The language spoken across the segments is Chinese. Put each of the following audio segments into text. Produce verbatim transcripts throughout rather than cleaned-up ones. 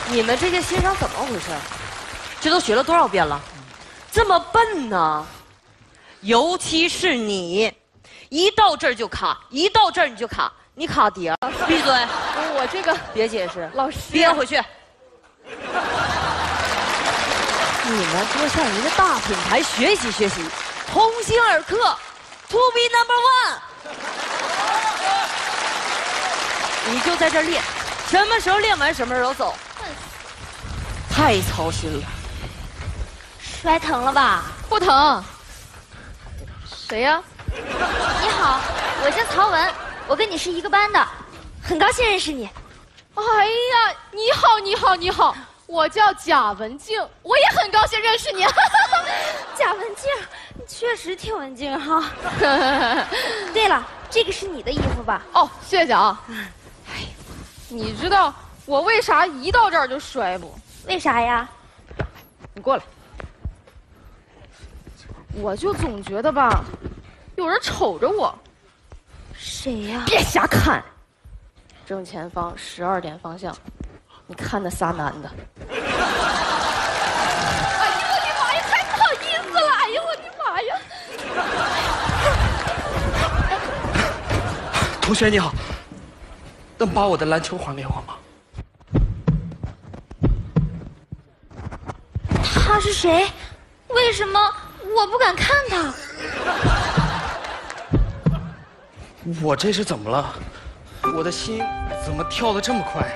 你们这些新生怎么回事？这都学了多少遍了，这么笨呢？尤其是你，一到这儿就卡，一到这儿你就卡，你卡底儿。闭嘴！ 我这个别解释， 老师憋回去。你们多向一个大品牌学习学习，鸿星尔克 ，to be number one。你就在这儿练，什么时候练完什么时候走。太操心了。 摔疼了吧？ 不疼。谁呀？ 你好，我叫曹文，我跟你是一个班的，很高兴认识你。 哎呀，你好，你好，你好，我叫贾文静，我也很高兴认识你。 贾文静，你确实挺文静哈。对了，这个是你的衣服吧？ 哦，谢谢啊。哎，你知道我为啥一到这儿就摔不？ 为啥呀？ 你过来。我就总觉得吧，有人瞅着我。 谁呀？ 别瞎看。正前方十二点方向，你看那仨男的。哎呀我的妈呀，太不好意思了！哎呀我的妈呀！同学你好，能把我的篮球还给我吗？ 他是谁？为什么我不敢看他？ 我这是怎么了？我的心怎么跳得这么快啊？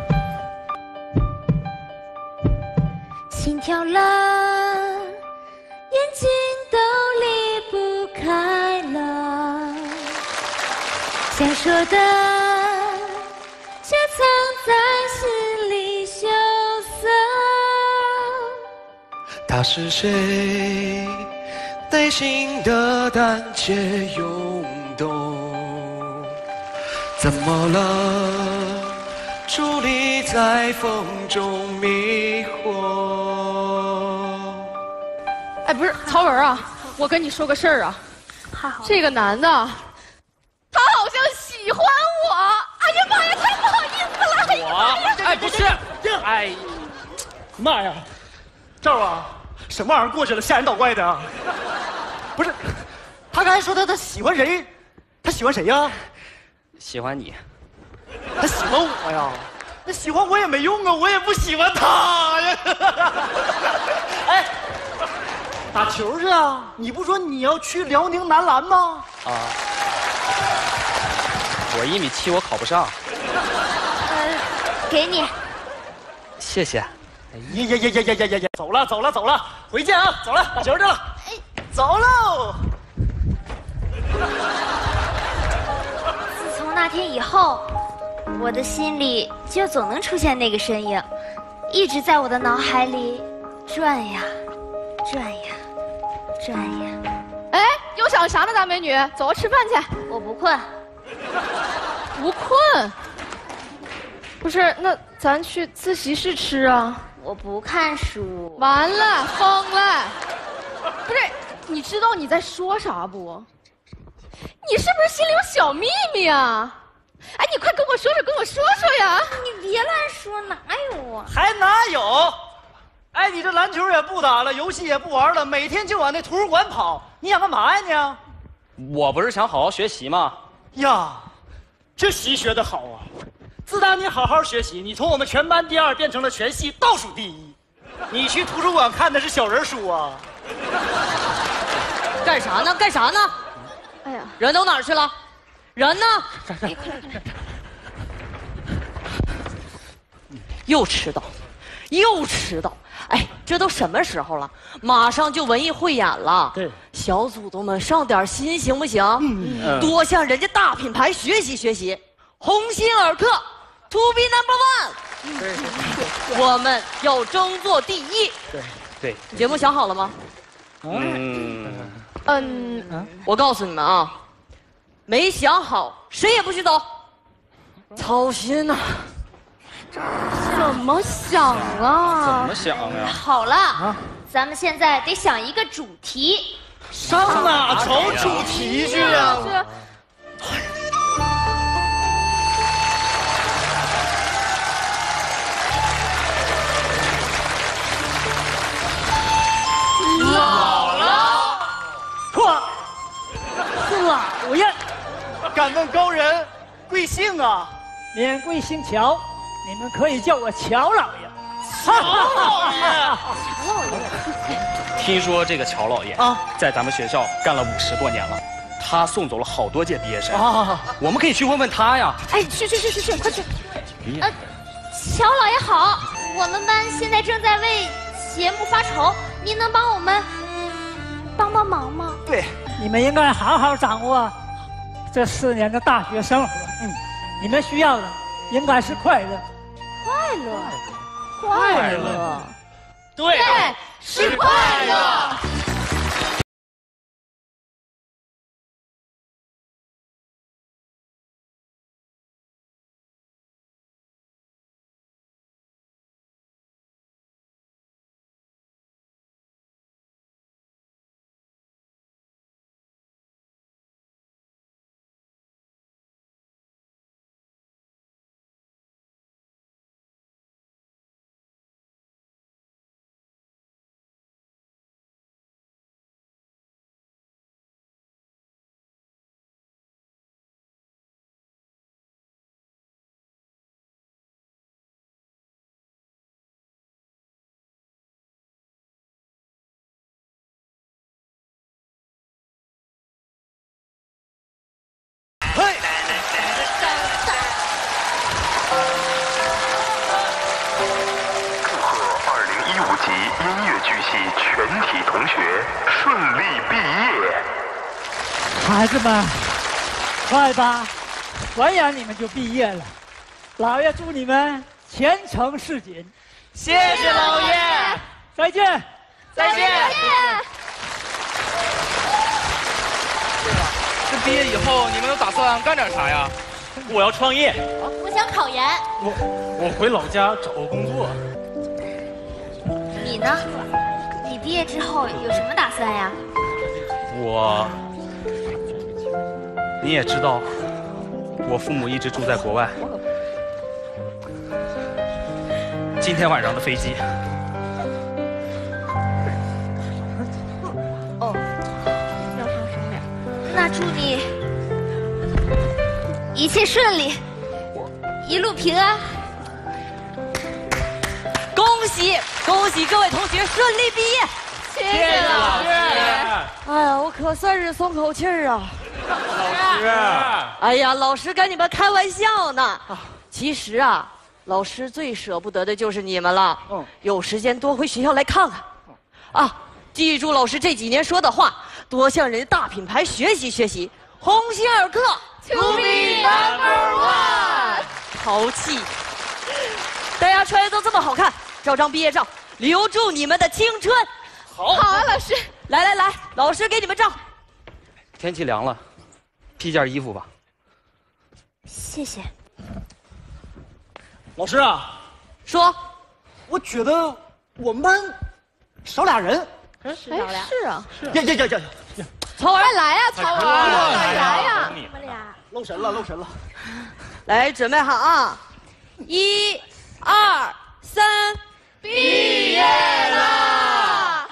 心跳了，眼睛都离不开了，想说的却藏在心里羞涩。 他是谁？内心的胆怯涌动，怎么了？伫立在风中迷惑。 哎，不是曹文啊，我跟你说个事儿啊。 好， 这个男的，他好像喜欢我。哎呀妈呀，太不好意思了！ 我哎不是，哎，妈呀，赵啊，什么玩意儿过去了，吓人倒怪的啊！不是，他刚才说他他喜欢谁？他喜欢谁呀？ 喜欢你。 他喜欢我呀？那喜欢我也没用啊，我也不喜欢他呀。哎，打球去啊！你不说你要去辽宁男篮吗？ 啊，我一米七，我考不上。 呃，给你。 谢谢。 呀呀呀呀呀呀呀呀！走了走了走了，回见啊！走了，打球去了。哎，走喽。 自从那天以后，我的心里就总能出现那个身影，一直在我的脑海里转呀转呀转呀。 哎，又想啥呢，大美女？走，吃饭去。 我不困。 不困？不是，那咱去自习室吃啊。 我不看书。 完了，疯了！不是，你知道你在说啥不？你是不是心里有小秘密啊？哎，你快跟我说说，跟我说说呀！ 你别乱说，哪有啊？ 还哪有？哎，你这篮球也不打了，游戏也不玩了，每天就往那图书馆跑，你想干嘛呀你？我不是想好好学习吗？ 呀，这习学得好啊！自打你好好学习，你从我们全班第二变成了全系倒数第一。你去图书馆看的是小人书啊？ 干啥呢？干啥呢？ 哎呀， 人都哪儿去了？人呢？又迟到，又迟到！哎，这都什么时候了？马上就文艺汇演了。 对， 小祖宗们上点心行不行？嗯，多向人家大品牌学习学习。鸿星尔克 ，to be number one。 对对， 我们要争做第一。 对对， 节目想好了吗？ 嗯嗯， 我告诉你们啊，没想好谁也不许走，操心呐、啊。 怎么想啊？ 怎么想呀？ 好了，啊、咱们现在得想一个主题。 上哪找主题去啊？ 敢问高人贵姓啊？ 免贵姓乔，你们可以叫我乔老爷。 乔老爷， 乔老爷， 听说这个乔老爷啊， 在咱们学校干了五十多年了，他送走了好多届毕业生啊， 我们可以去问问他呀。 哎，去去去去去，快去！ 呃，乔老爷好，我们班现在正在为节目发愁，您能帮我们帮帮忙吗？ 对， 你们应该好好掌握这四年的大学生活。嗯，你们需要的应该是快乐。 快乐， 快乐。 对， 是快乐。 音乐剧系全体同学顺利毕业。 孩子们，快吧，转眼你们就毕业了。老爷祝你们前程似锦。 谢谢老爷， 再见， 再见。 这毕业以后你们都打算干点啥呀？ 我要创业， 我想考研。 我我回老家找个工作。 你呢？你毕业之后有什么打算呀？ 我，你也知道，我父母一直住在国外。今天晚上的飞机。 哦，要上升点。那祝你一切顺利，一路平安。 恭喜恭喜各位同学顺利毕业！ 谢谢老师。 哎呀，我可算是松口气儿啊！ 老师， 哎呀，老师跟你们开玩笑呢。其实啊，老师最舍不得的就是你们了。 嗯， 有时间多回学校来看看。啊，记住老师这几年说的话，多向人家大品牌学习学习。鸿星尔克 To be number one。 淘气！大家穿的都这么好看，照张毕业照，留住你们的青春。 好，好啊，老师。 来来来，老师给你们照。 天气凉了，披件衣服吧。 谢谢。 老师啊， 说， 我觉得我们班少俩人。 哎，是啊。 呀呀呀呀呀！ 曹文快来呀，曹文，快来呀！ 你们俩露神了，露神了。 来，准备好啊！一、二、三， 毕业啦！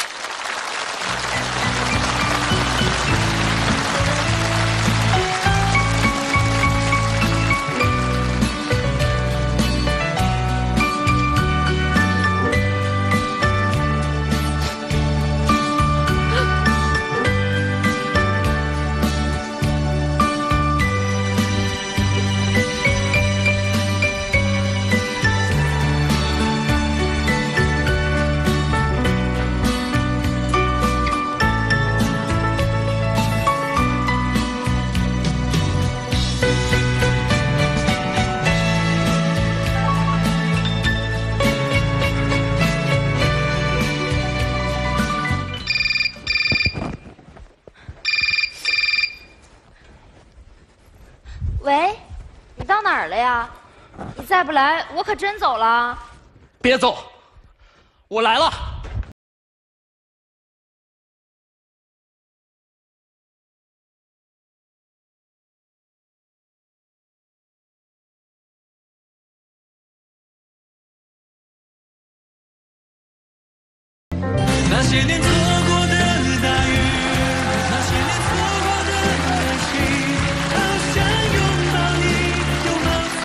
喂，你到哪儿了呀？你再不来，我可真走了。 别走，我来了。 那些年错